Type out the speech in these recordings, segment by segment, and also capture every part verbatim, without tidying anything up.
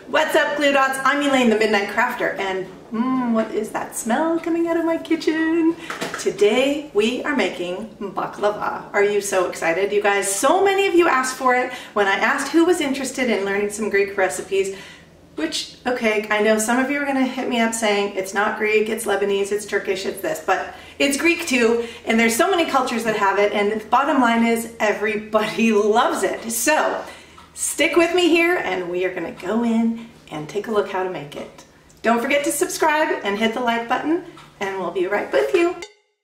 What's up, Glue Dots? I'm Elaine, the Midnight Crafter, and mmm, what is that smell coming out of my kitchen? Today we are making baklava. Are you so excited, you guys? So many of you asked for it when I asked who was interested in learning some Greek recipes, which, okay, I know some of you are gonna hit me up saying it's not Greek, it's Lebanese, it's Turkish, it's this, but it's Greek too, and there's so many cultures that have it, and the bottom line is everybody loves it. So stick with me here and we are gonna go in and take a look how to make it. Don't forget to subscribe and hit the like button, and we'll be right with you.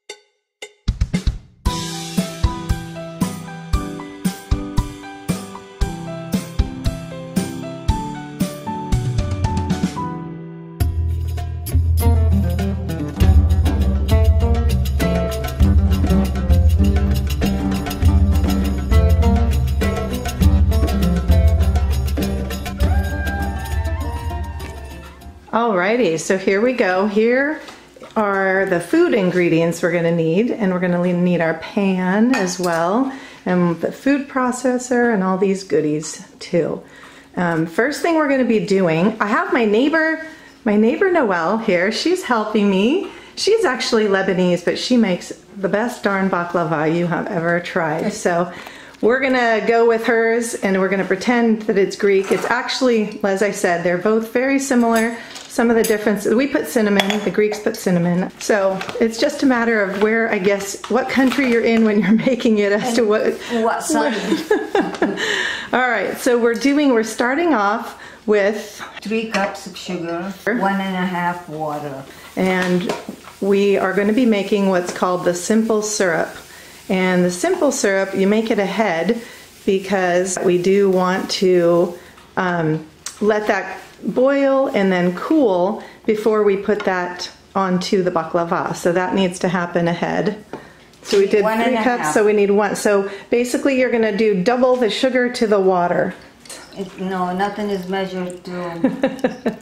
Alrighty, so here we go. Here are the food ingredients we're gonna need, and we're gonna need our pan as well, and the food processor and all these goodies too. Um, first thing we're gonna be doing, I have my neighbor, my neighbor Noelle here. She's helping me. She's actually Lebanese, but she makes the best darn baklava you have ever tried. So we're gonna go with hers and we're gonna pretend that it's Greek. It's actually, as I said, they're both very similar. Some of the differences, we put cinnamon, the Greeks put cinnamon. So it's just a matter of where, I guess, what country you're in when you're making it as and to what. What side. All right, so we're doing, we're starting off with three cups of sugar, one and a half water. And we are going to be making what's called the simple syrup. And the simple syrup, you make it ahead because we do want to um, let that boil and then cool before we put that onto the baklava. So that needs to happen ahead. So we did one three cups, half. so we need one. So basically you're gonna do double the sugar to the water. It, no, nothing is measured to.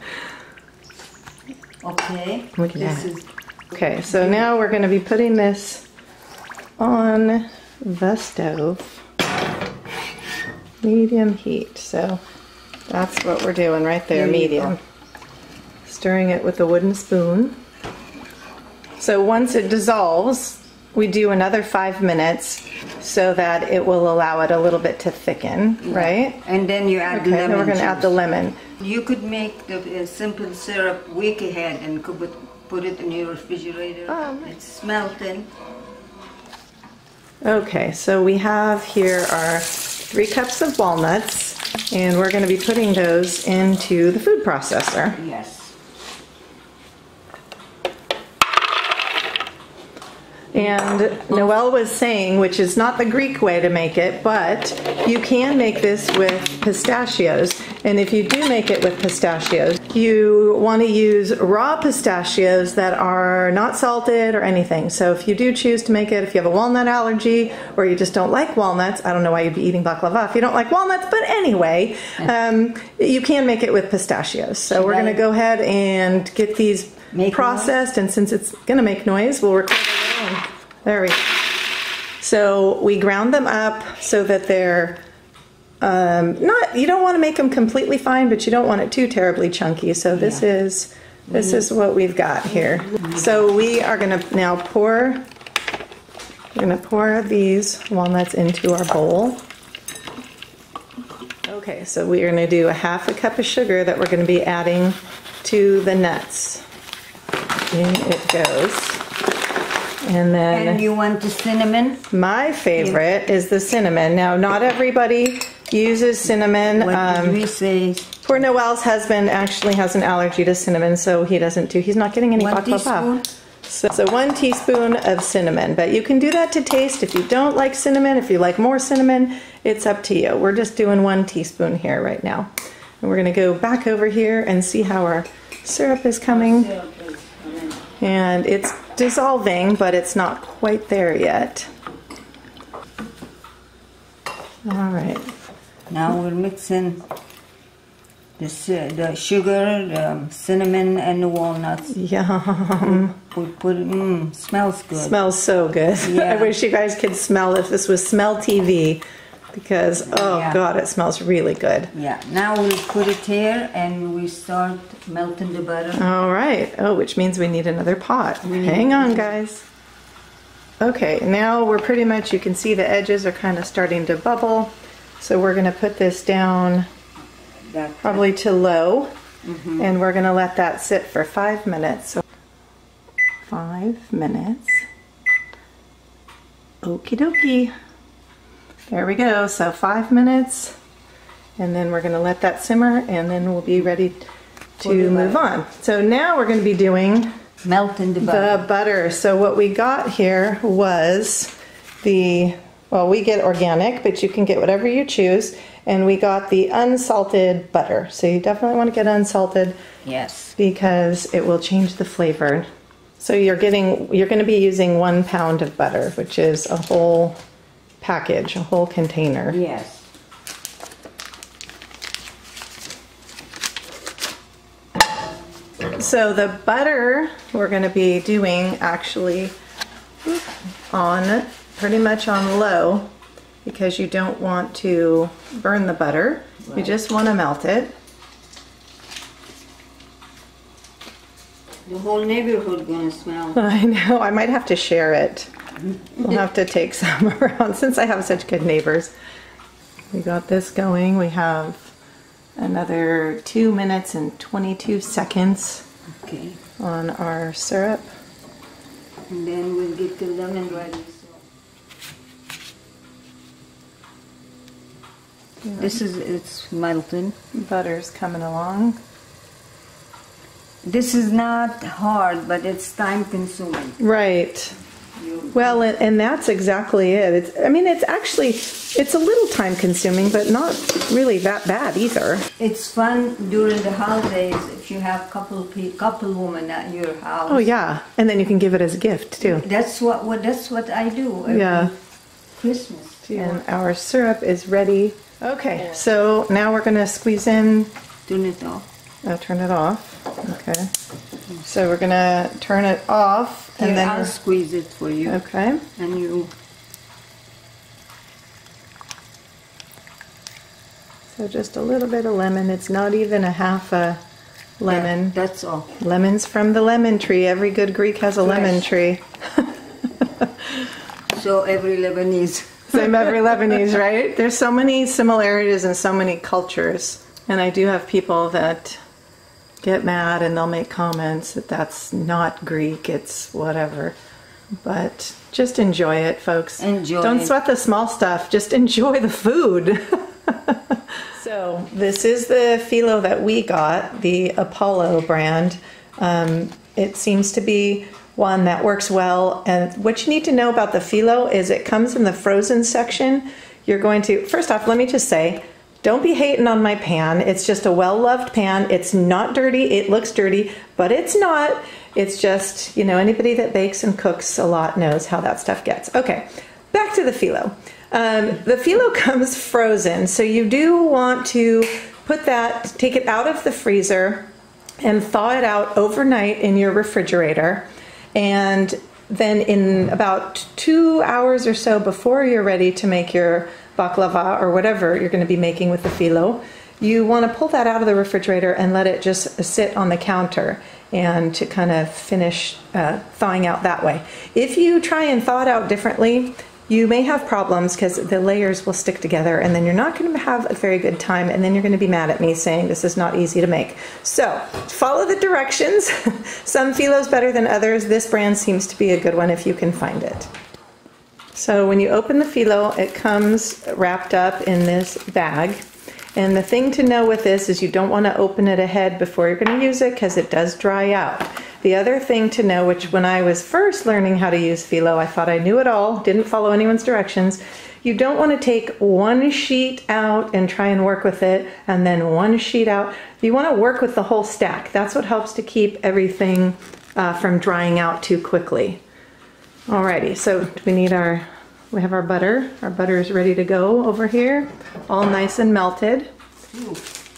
Okay. Look at this that. Is okay, so now we're gonna be putting this on the stove. Medium heat. So that's what we're doing right there, medium. Stirring it with a wooden spoon. So once it dissolves, we do another five minutes so that it will allow it a little bit to thicken, yeah. Right? And then you add okay, lemon then we're going to juice. add the lemon. You could make the uh, simple syrup week ahead and could put, put it in your refrigerator. Um, it's melting. Okay, so we have here our three cups of walnuts, and we're going to be putting those into the food processor. Yes. And Noelle was saying, which is not the Greek way to make it, but you can make this with pistachios. And if you do make it with pistachios, you want to use raw pistachios that are not salted or anything. So if you do choose to make it, if you have a walnut allergy or you just don't like walnuts, I don't know why you'd be eating baklava if you don't like walnuts, but anyway, um, you can make it with pistachios. So we're going to go ahead and get these make processed, noise. And since it's going to make noise, we'll record it. There we go. So we ground them up so that they're um, not, you don't want to make them completely fine, but you don't want it too terribly chunky. So this yeah. is this mm-hmm. is what we've got here. So we are going to now pour, we're going to pour these walnuts into our bowl. Okay, so we are going to do a half a cup of sugar that we're going to be adding to the nuts. In it goes. And then and you want the cinnamon? My favorite yeah. is the cinnamon. Now, not everybody uses cinnamon. What um, did we say? Poor Noelle's husband actually has an allergy to cinnamon, so he doesn't do. He's not getting any one baklava. So, so one teaspoon of cinnamon, but you can do that to taste. If you don't like cinnamon, if you like more cinnamon, it's up to you. We're just doing one teaspoon here right now, and we're going to go back over here and see how our syrup is coming. And it's dissolving, but it's not quite there yet. All right. Now we're mixing the, the sugar, the cinnamon, and the walnuts. Yum. We put it, mmm, smells good. Smells so good. Yeah. I wish you guys could smell if this was smell T V. because, oh Yeah. God, it smells really good. Yeah, now we'll put it here and we start melting the butter. All right. Oh, which means we need another pot. Hang on, guys. Okay, now we're pretty much, you can see the edges are kind of starting to bubble. So we're going to put this down That, probably to low. Mm-hmm. And we're going to let that sit for five minutes. So five minutes. Okie dokie. There we go. So five minutes. And then we're going to let that simmer and then we'll be ready to move on. So now we're going to be doing melting the butter. the butter. So what we got here was the, well, we get organic, but you can get whatever you choose. And we got the unsalted butter. So you definitely want to get unsalted. Yes. Because it will change the flavor. So you're getting, you're going to be using one pound of butter, which is a whole package, a whole container. Yes. So the butter we're going to be doing actually on pretty much on low because you don't want to burn the butter. Right. You just want to melt it. The whole neighborhood gonna smell. I know, I might have to share it. We'll have to take some around since I have such good neighbors. We got this going. We have another two minutes and twenty-two seconds okay. on our syrup. And then we'll get the lemon ready. So. Yeah. This is, it's melting. Butter's coming along. This is not hard, but it's time consuming. Right. Well, and, and that's exactly it. It's, I mean, it's actually, it's a little time consuming, but not really that bad either. It's fun during the holidays if you have couple couple women at your house. Oh yeah, and then you can give it as a gift too. That's what, what that's what I do. Every yeah. Christmas. And our syrup is ready. Okay, so now we're gonna squeeze in. Turn it off. Oh, turn it off. Okay. So we're gonna turn it off, and Here, then I'll squeeze it for you. Okay. And you. So just a little bit of lemon. It's not even a half a lemon. Yeah, that's all. Lemons from the lemon tree. Every good Greek has a Fresh. lemon tree. So every Lebanese. Same every Lebanese, right? There's so many similarities and so many cultures. And I do have people that get mad and they'll make comments that that's not Greek, it's whatever. But just enjoy it, folks. Enjoy Don't it. sweat the small stuff, just enjoy the food. So this is the phyllo that we got, the Apollo brand. Um, it seems to be one that works well. And what you need to know about the phyllo is it comes in the frozen section. You're going to, first off, let me just say, don't be hating on my pan. It's just a well-loved pan. It's not dirty. It looks dirty, but it's not. It's just, you know, anybody that bakes and cooks a lot knows how that stuff gets. Okay, back to the phyllo. Um, the phyllo comes frozen, so you do want to put that, take it out of the freezer and thaw it out overnight in your refrigerator. And then in about two hours or so before you're ready to make your baklava or whatever you're going to be making with the phyllo, you want to pull that out of the refrigerator and let it just sit on the counter and to kind of finish uh, thawing out that way. If you try and thaw it out differently, you may have problems because the layers will stick together and then you're not going to have a very good time and then you're going to be mad at me saying this is not easy to make. So follow the directions. Some phyllo's better than others. This brand seems to be a good one if you can find it. So when you open the phyllo, it comes wrapped up in this bag. And the thing to know with this is you don't want to open it ahead before you're going to use it because it does dry out. The other thing to know, which when I was first learning how to use phyllo, I thought I knew it all, didn't follow anyone's directions. You don't want to take one sheet out and try and work with it and then one sheet out. You want to work with the whole stack. That's what helps to keep everything uh, from drying out too quickly. Alrighty, so we need our, we have our butter. Our butter is ready to go over here, all nice and melted. Ooh.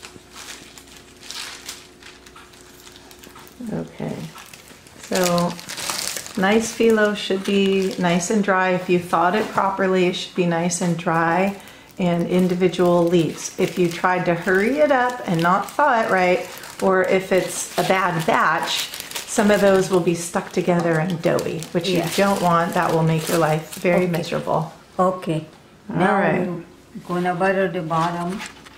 Okay, so nice phyllo should be nice and dry. If you thawed it properly, it should be nice and dry and individual leaves. If you tried to hurry it up and not thaw it right, or if it's a bad batch, some of those will be stuck together and doughy, which yeah. you don't want. That will make your life very okay. miserable. Okay. All now right. we're gonna butter the bottom.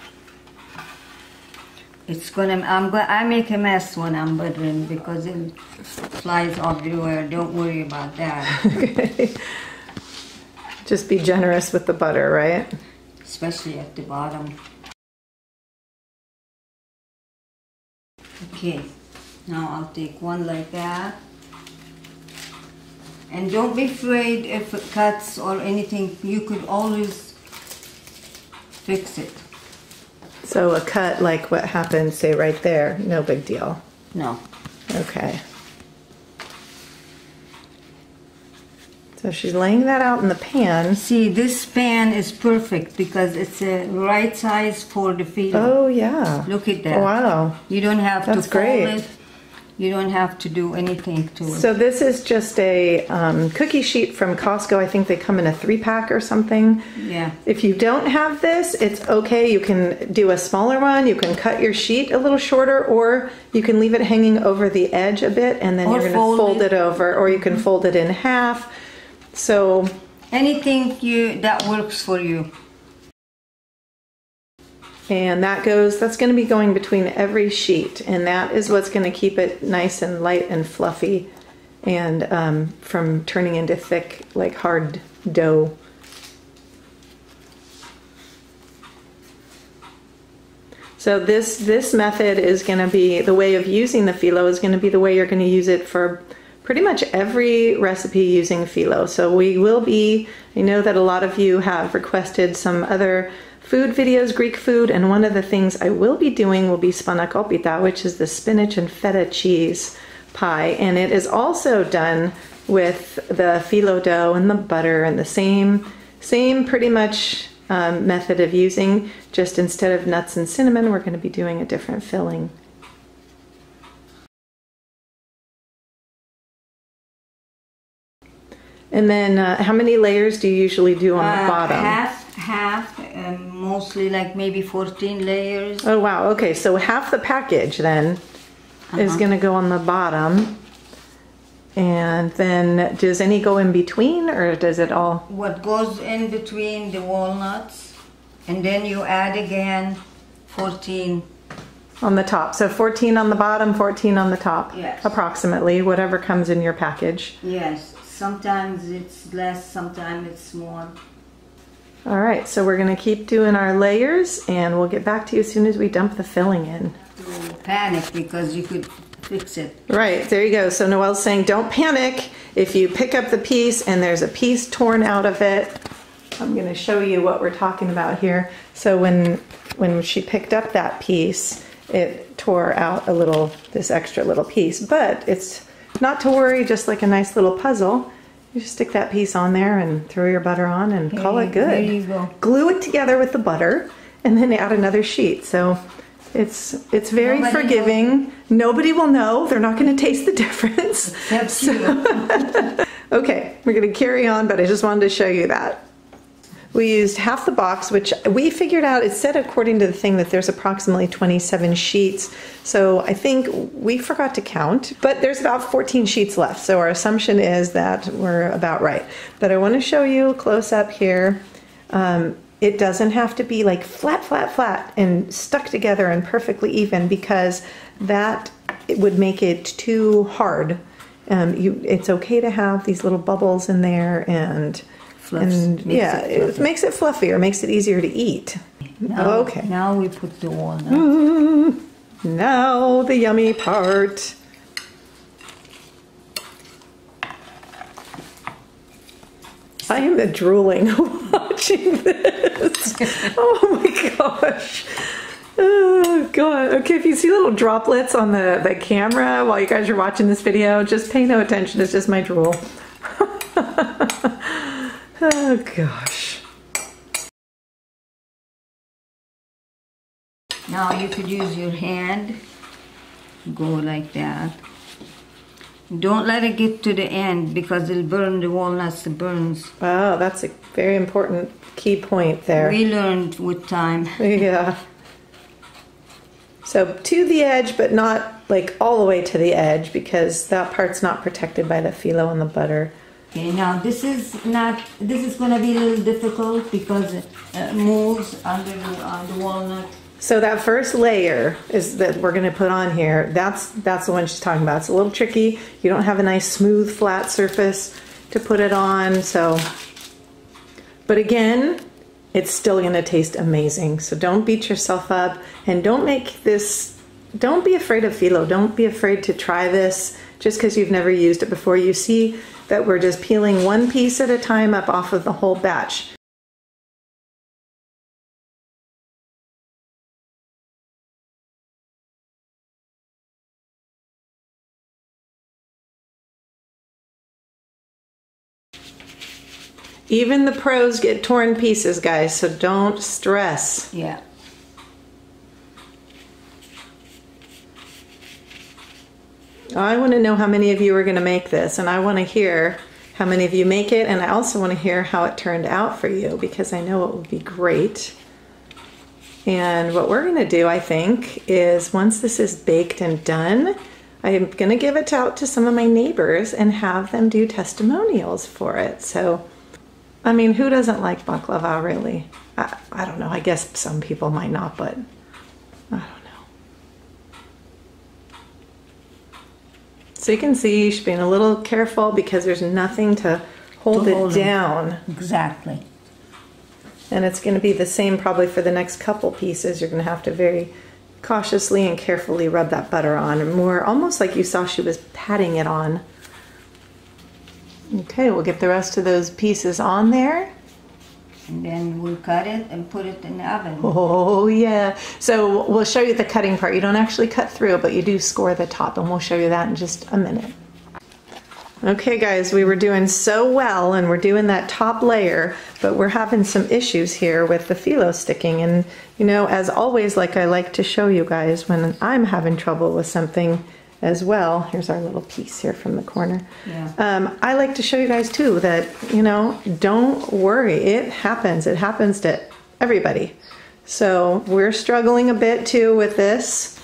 It's gonna. I'm going. I make a mess when I'm buttering because it flies everywhere. Don't worry about that. Okay. Just be generous with the butter, right? Especially at the bottom. Okay. Now I'll take one like that. And don't be afraid if it cuts or anything. You could always fix it. So a cut like what happened, say right there, no big deal. No. Okay. So she's laying that out in the pan. See, this pan is perfect because it's a right size for the phyllo. Oh yeah. Look at that. Wow. You don't have That's to great. fold it. You don't have to do anything to it. So this is just a um, cookie sheet from Costco. I think they come in a three pack or something. Yeah. If you don't have this, it's okay. You can do a smaller one. You can cut your sheet a little shorter, or you can leave it hanging over the edge a bit, and then Or you're going to fold fold it. it over, or you can fold it in half. So anything you that works for you. And that goes, that's going to be going between every sheet, and that is what's going to keep it nice and light and fluffy, and um, from turning into thick, like hard dough. So this this method is going to be, the way of using the phyllo is going to be the way you're going to use it for pretty much every recipe using phyllo. So we will be, I know that a lot of you have requested some other food videos, Greek food, and one of the things I will be doing will be spanakopita, which is the spinach and feta cheese pie, and it is also done with the phyllo dough and the butter and the same, same pretty much um, method of using, just instead of nuts and cinnamon, we're going to be doing a different filling. And then uh, how many layers do you usually do on uh, the bottom? Half, half, um, mostly like maybe fourteen layers. Oh wow, okay, so half the package then uh-huh. is going to go on the bottom. And then does any go in between, or does it all? What goes in between the walnuts, and then you add again fourteen. On the top, so fourteen on the bottom, fourteen on the top. Yes. Approximately, whatever comes in your package. Yes. Sometimes it's less, sometimes it's more. All right, so we're gonna keep doing our layers, and we'll get back to you as soon as we dump the filling in. Don't panic because you could fix it. Right, there you go. So Noelle's saying don't panic. If you pick up the piece and there's a piece torn out of it, I'm gonna show you what we're talking about here. So when, when she picked up that piece, it tore out a little, this extra little piece, but it's not to worry, just like a nice little puzzle. You just stick that piece on there and throw your butter on and Okay, call it good. there you go. Glue it together with the butter and then add another sheet. So it's it's very Nobody forgiving. knows. Nobody will know. They're not going to taste the difference. Except So- you. Okay, we're going to carry on, but I just wanted to show you that. We used half the box, which we figured out, it said according to the thing that there's approximately twenty-seven sheets. So I think we forgot to count, but there's about fourteen sheets left. So our assumption is that we're about right. But I want to show you close up here. Um, it doesn't have to be like flat, flat, flat and stuck together and perfectly even, because that it would make it too hard. Um, you, it's okay to have these little bubbles in there, and Fluffs, and makes yeah, it it, fluffy. makes it fluffier, makes it easier to eat. Now, Okay. Now we put the walnuts. Mm, now the yummy part. I am drooling watching this. Oh my gosh. Oh god. Okay, if you see little droplets on the, the camera while you guys are watching this video, just pay no attention. It's just my drool. Oh gosh. Now you could use your hand, go like that, Don't let it get to the end because it'll burn the walnuts, the burns. Wow, that's a very important key point there. We learned with time. Yeah. So to the edge, but not like all the way to the edge because that part's not protected by the phyllo and the butter. Okay, now this is not, this is going to be a little difficult because it uh, moves under the, uh, the walnut. So that first layer is that we're going to put on here. That's that's the one she's talking about. It's a little tricky. You don't have a nice smooth flat surface to put it on. So, but again, it's still going to taste amazing. So don't beat yourself up and don't make this. Don't be afraid of phyllo. Don't be afraid to try this just because you've never used it before. You see that we're just peeling one piece at a time up off of the whole batch. Even the pros get torn pieces, guys, so don't stress. Yeah. I want to know how many of you are going to make this, and I want to hear how many of you make it, and I also want to hear how it turned out for you because I know it will be great. And what we're going to do, I think, is once this is baked and done, I'm going to give it out to some of my neighbors and have them do testimonials for it. So, I mean, who doesn't like baklava, really? I, I don't know. I guess some people might not, but I don't know. So you can see she's being a little careful because there's nothing to hold To it hold it. down. Exactly. And it's going to be the same probably for the next couple pieces. You're going to have to very cautiously and carefully rub that butter on. And more almost like you saw she was patting it on. Okay, we'll get the rest of those pieces on there. And then we'll cut it and put it in the oven. Oh yeah. So we'll show you the cutting part. You don't actually cut through, but you do score the top, and we'll show you that in just a minute. Okay guys, we were doing so well and we're doing that top layer, but we're having some issues here with the phyllo sticking. And you know, as always, like I like to show you guys when I'm having trouble with something as well. Here's our little piece here from the corner. Yeah. Um, I like to show you guys too that, you know, don't worry. It happens. It happens to everybody. So we're struggling a bit too with this.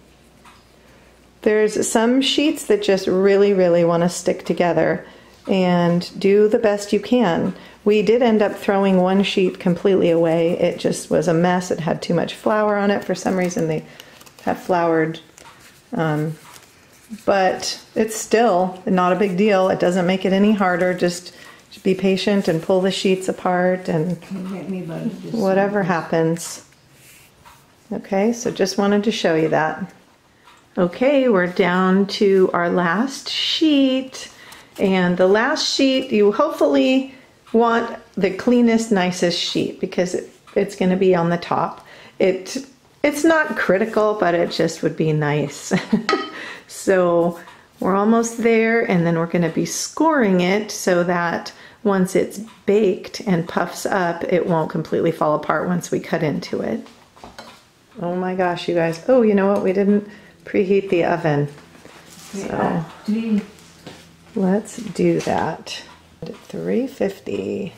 There's some sheets that just really, really want to stick together, and do the best you can. We did end up throwing one sheet completely away. It just was a mess. It had too much flour on it. For some reason they have floured. Um, but it's still not a big deal. It doesn't make it any harder. Just be patient and pull the sheets apart and whatever happens. Okay, so just wanted to show you that. Okay, we're down to our last sheet. And the last sheet, you hopefully want the cleanest, nicest sheet because it, it's going to be on the top. It It's not critical, but it just would be nice. So we're almost there, and then we're going to be scoring it so that once it's baked and puffs up, it won't completely fall apart once we cut into it. Oh my gosh, you guys. Oh, you know what? We didn't preheat the oven. So let's do that. three fifty.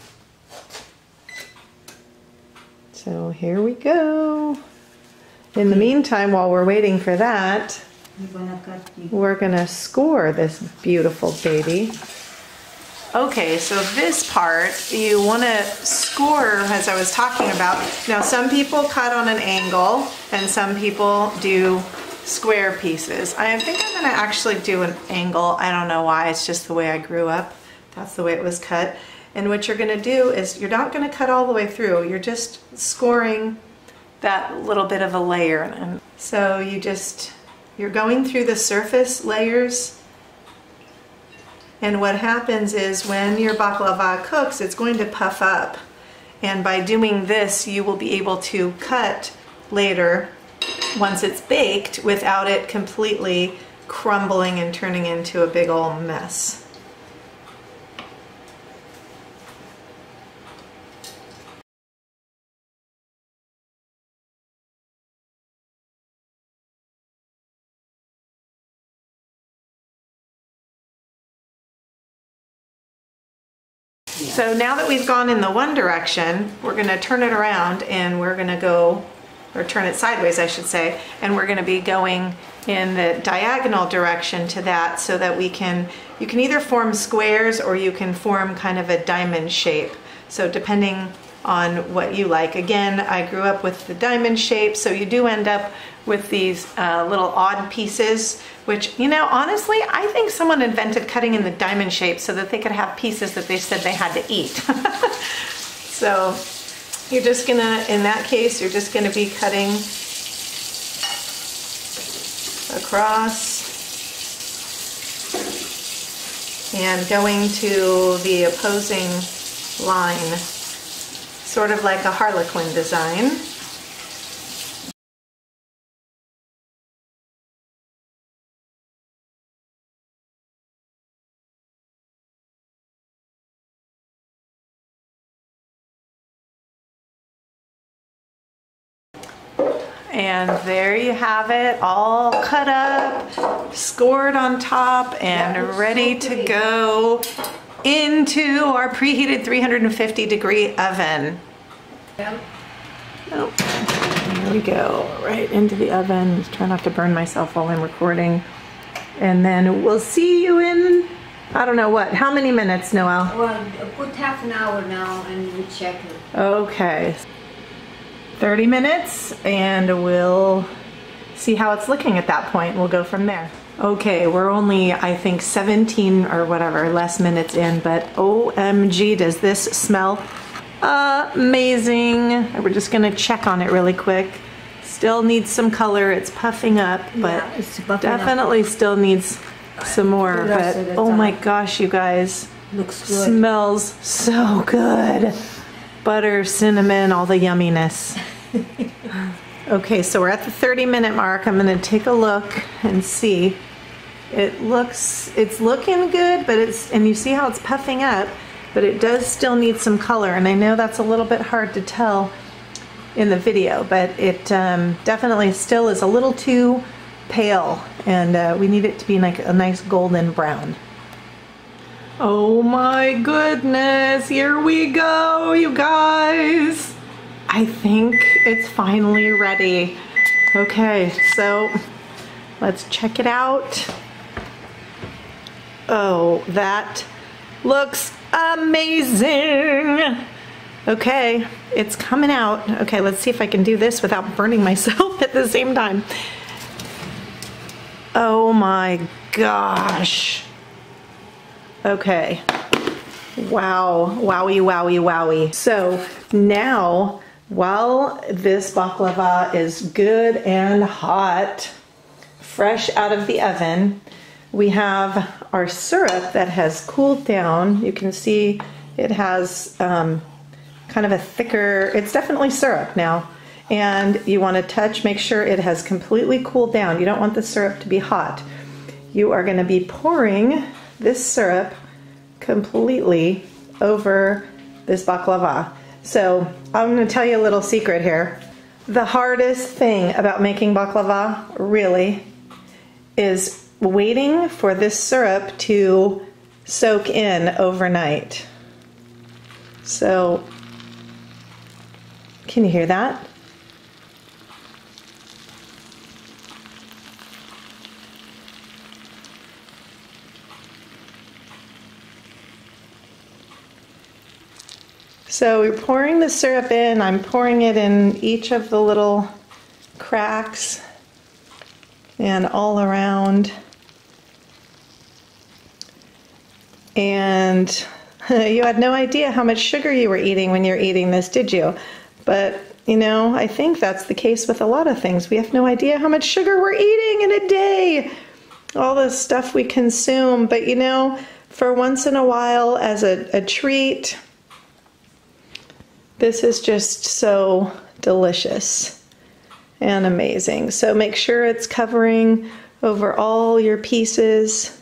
So here we go. In the meantime, while we're waiting for that, we're gonna score this beautiful baby. Okay, so this part you want to score, as I was talking about. Now some people cut on an angle and some people do square pieces. I think I'm going to actually do an angle. I don't know why, it's just the way I grew up. That's the way it was cut. And what you're going to do is you're not going to cut all the way through. You're just scoring that little bit of a layer. And so you just, you're going through the surface layers. And what happens is when your baklava cooks, it's going to puff up. And by doing this, you will be able to cut later once it's baked without it completely crumbling and turning into a big old mess. Yes. So now that we've gone in the one direction, we're gonna turn it around and we're gonna go, or turn it sideways, I should say, and we're gonna be going in the diagonal direction to that so that we can, you can either form squares or you can form kind of a diamond shape. So depending on what you like. Again, I grew up with the diamond shape, so you do end up with these uh, little odd pieces, which, you know, honestly, I think someone invented cutting in the diamond shape so that they could have pieces that they said they had to eat. So you're just gonna, in that case, you're just gonna be cutting across and going to the opposing line, sort of like a harlequin design. And there you have it, all cut up, scored on top, and ready to go into our preheated three hundred fifty degree oven. Oh, there we go, right into the oven. Try not to burn myself while I'm recording. And then we'll see you in, I don't know what, how many minutes, Noelle? Well, put half an hour now and we check it. Okay. thirty minutes, and we'll see how it's looking at that point. We'll go from there. Okay, we're only, I think, seventeen or whatever less minutes in, but O M G, does this smell amazing. We're just gonna check on it really quick. Still needs some color. It's puffing up, but Yeah, it's puffing definitely up. still needs some more. The rest But of the oh my time. gosh, you guys. Looks good. Smells so good. Butter, cinnamon, all the yumminess. Okay, so we're at the thirty minute mark. I'm gonna take a look and see. It looks, it's looking good, but it's, and you see how it's puffing up, but it does still need some color. And I know that's a little bit hard to tell in the video, but it um, definitely still is a little too pale, and uh, we need it to be like a nice golden brown. Oh my goodness, here we go, you guys. I think it's finally ready. Okay, so let's check it out. Oh, that looks amazing. Okay, it's coming out. Okay, let's see if I can do this without burning myself at the same time. Oh my gosh. Okay. Wow, wowie, wowie, wowie. So now, while this baklava is good and hot, fresh out of the oven, we have our syrup that has cooled down. You can see it has um, kind of a thicker, it's definitely syrup now. And you want to touch, make sure it has completely cooled down. You don't want the syrup to be hot. You are going to be pouring this syrup completely over this baklava. So I'm going to tell you a little secret here. The hardest thing about making baklava, really, is waiting for this syrup to soak in overnight. So, can you hear that? So we're pouring the syrup in. I'm pouring it in each of the little cracks and all around. And you had no idea how much sugar you were eating when you're eating this, did you? But, you know, I think that's the case with a lot of things. We have no idea how much sugar we're eating in a day. All the stuff we consume. But, you know, for once in a while, as a, a treat, this is just so delicious and amazing. So make sure it's covering over all your pieces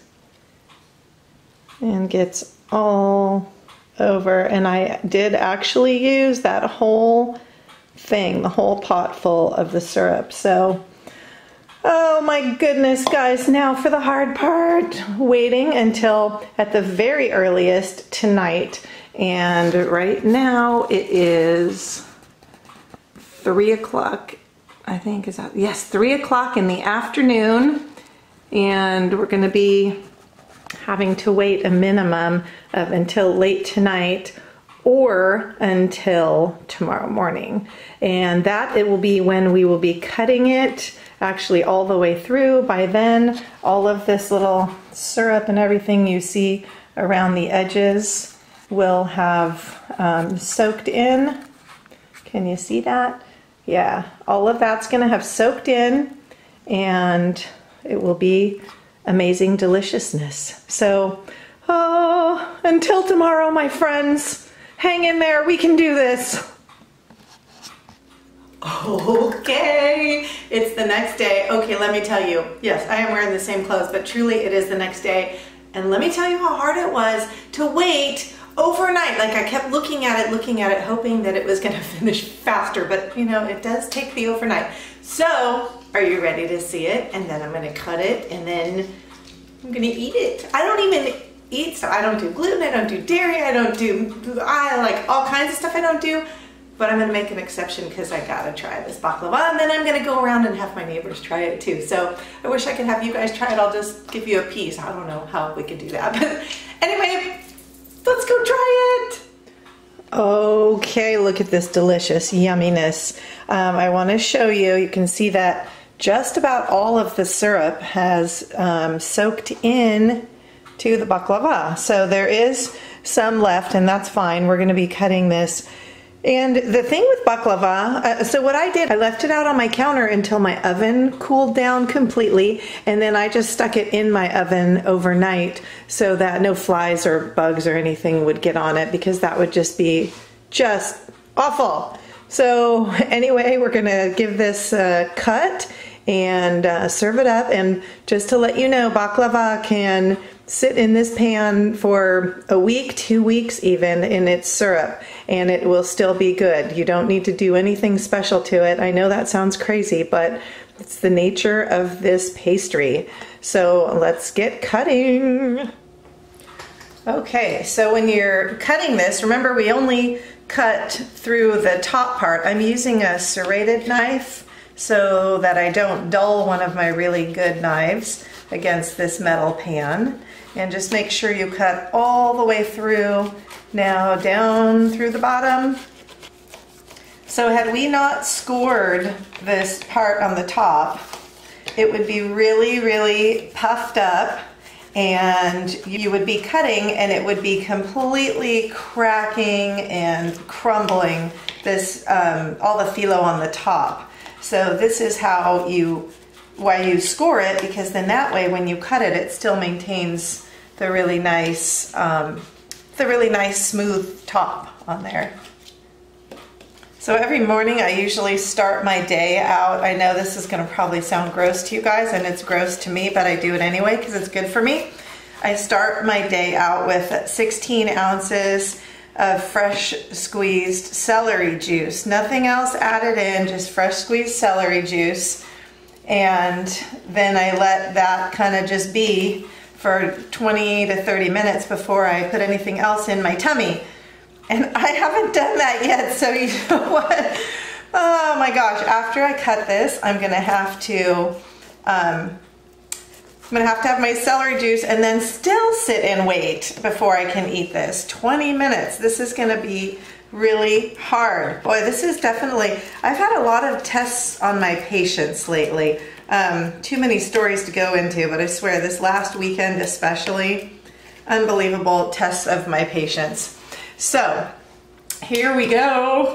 and gets all over. And I did actually use that whole thing, the whole pot full of the syrup. So, oh my goodness, guys, now for the hard part, waiting until at the very earliest tonight. And right now it is three o'clock, I think is that, yes, three o'clock in the afternoon. And we're gonna be having to wait a minimum of until late tonight or until tomorrow morning. And that it will be when we will be cutting it actually all the way through. By then, all of this little syrup and everything you see around the edges will have um, soaked in. Can you see that? Yeah, all of that's gonna have soaked in and it will be amazing deliciousness. So, oh, until tomorrow, my friends, hang in there, we can do this. Okay, it's the next day. Okay, let me tell you, yes, I am wearing the same clothes, but truly it is the next day. And let me tell you how hard it was to wait overnight. Like I kept looking at it, looking at it, hoping that it was gonna finish faster, but you know, it does take the overnight. So, are you ready to see it? And then I'm gonna cut it and then I'm gonna eat it. I don't even eat stuff. I don't do gluten, I don't do dairy, I don't do, I like all kinds of stuff I don't do, but I'm gonna make an exception because I gotta try this baklava, and then I'm gonna go around and have my neighbors try it too. So I wish I could have you guys try it. I'll just give you a piece. I don't know how we could do that, but anyway, let's go try it. Okay, look at this delicious yumminess. Um, I want to show you, you can see that just about all of the syrup has um, soaked in to the baklava. So there is some left, and that's fine. We're going to be cutting this. And the thing with baklava, uh, so what I did, I left it out on my counter until my oven cooled down completely, and then I just stuck it in my oven overnight so that no flies or bugs or anything would get on it, because that would just be just awful. So anyway, we're gonna give this a cut and uh, serve it up. And just to let you know, baklava can sit in this pan for a week, two weeks even, in its syrup, and it will still be good. You don't need to do anything special to it. I know that sounds crazy, but it's the nature of this pastry. So let's get cutting. Okay, so when you're cutting this, remember we only cut through the top part. I'm using a serrated knife so that I don't dull one of my really good knives against this metal pan. And just make sure you cut all the way through, now down through the bottom. So had we not scored this part on the top, it would be really, really puffed up, and you would be cutting and it would be completely cracking and crumbling this, um, all the phyllo on the top. So this is how you, why you score it, because then that way when you cut it, it still maintains the really nice, um, the really nice smooth top on there. So every morning I usually start my day out. I know this is gonna probably sound gross to you guys, and it's gross to me, but I do it anyway because it's good for me. I start my day out with sixteen ounces of fresh squeezed celery juice. Nothing else added in, just fresh squeezed celery juice. And then I let that kind of just be for twenty to thirty minutes before I put anything else in my tummy. And I haven't done that yet, so you know what? Oh my gosh, after I cut this, I'm gonna have to, um, I'm gonna have to have my celery juice and then still sit and wait before I can eat this. twenty minutes, this is gonna be really hard. Boy, this is definitely, I've had a lot of tests on my patients lately. Um, too many stories to go into, but I swear this last weekend especially, unbelievable tests of my patients. So here we go.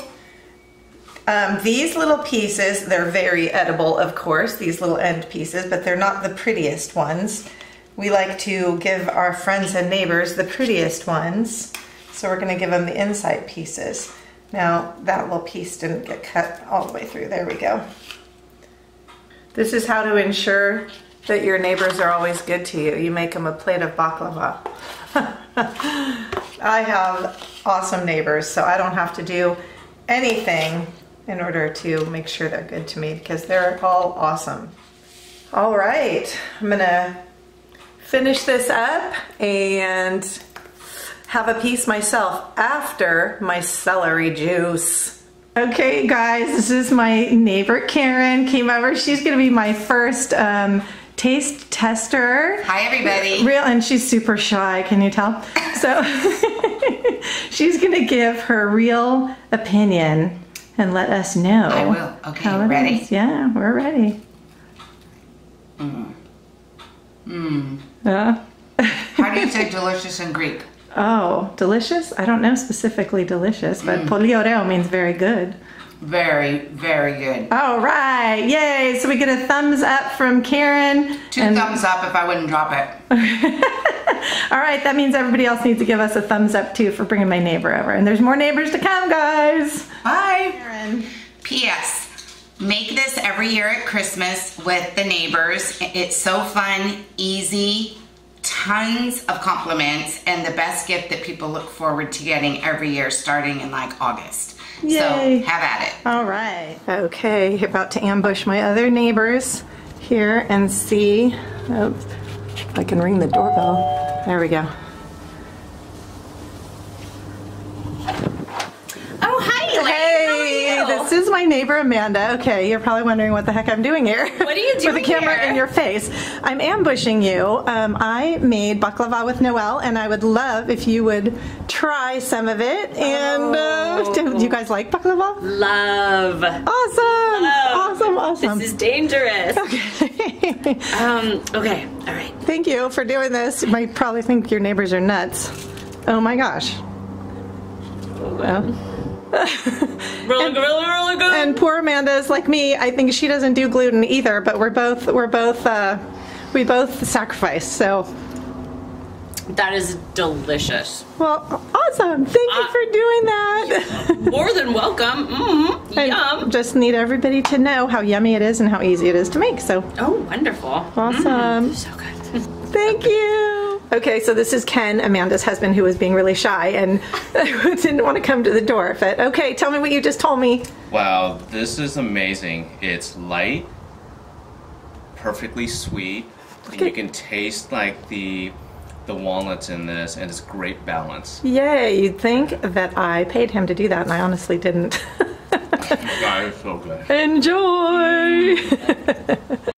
Um, these little pieces, they're very edible, of course, these little end pieces, but they're not the prettiest ones. We like to give our friends and neighbors the prettiest ones. So we're gonna give them the inside pieces. Now that little piece didn't get cut all the way through. There we go. This is how to ensure that your neighbors are always good to you. You make them a plate of baklava. I have awesome neighbors, so I don't have to do anything in order to make sure they're good to me, because they're all awesome. All right, I'm gonna finish this up and have a piece myself after my celery juice. Okay guys, this is my neighbor Karen came over. She's gonna be my first um, taste tester. Hi everybody. Real, and she's super shy, can you tell? So she's gonna give her real opinion and let us know. I will. Okay, how it ready? is. Yeah, we're ready. Mmm. Mmm. Yeah. How do you say delicious in Greek? Oh, delicious? I don't know specifically delicious, but mm. Πολύ ωραίο means very good. Very, very good. All right, yay! So we get a thumbs up from Karen. Two and thumbs up if I wouldn't drop it. All right, that means everybody else needs to give us a thumbs up too for bringing my neighbor over. And there's more neighbors to come, guys. Bye. Karen. P S Make this every year at Christmas with the neighbors. It's so fun, easy, tons of compliments, and the best gift that people look forward to getting every year starting in like August. Yay. So have at it. All right. Okay, about to ambush my other neighbors here and see oh, if I can ring the doorbell. There we go. Oh, hi, Elaine. Hey, how are you? this is my neighbor Amanda. Okay, you're probably wondering what the heck I'm doing here. What are you doing with the camera here? in your face? I'm ambushing you. Um, I made baklava with Noelle, and I would love if you would try some of it. And uh, Oh. do you guys like baklava? Love. Awesome! Love. Awesome! Awesome! This is dangerous. Okay. Um, okay, all right. Thank you for doing this. You might probably think your neighbors are nuts. Oh my gosh. Well. Really, really, really good. And poor Amanda is like me. I think she doesn't do gluten either, but we're both we're both uh, we both sacrifice. So That is delicious. well, awesome! Thank you Uh, for doing that. More than welcome. Mm-hmm. I Yum. just need everybody to know how yummy it is and how easy it is to make. So Oh, wonderful. awesome! Mm, so good. Thank you. Okay, so this is Ken, Amanda's husband, who was being really shy and didn't want to come to the door. But okay, tell me what you just told me. Wow, this is amazing. It's light, perfectly sweet, and Okay. you can taste like the the walnuts in this, and it's great balance. Yay, you'd think that I paid him to do that, and I honestly didn't. That is so good. Enjoy!